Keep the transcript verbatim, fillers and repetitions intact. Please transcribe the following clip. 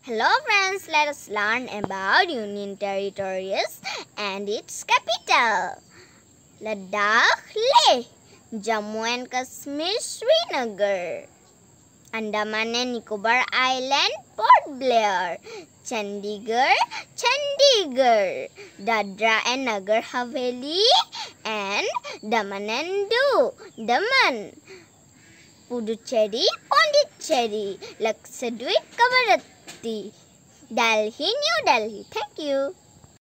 Hello friends, let us learn about Union Territories and its capital. Ladakh, Leh, Jammu and Kashmir, Srinagar, Andaman and Nicobar Island, Port Blair, Chandigarh, Chandigarh, Dadra and Nagar Haveli, and Daman and Diu, Daman, Puducherry, Pondicherry, Lakshadweep, Kavaratti, Delhi, New Delhi. Thank you.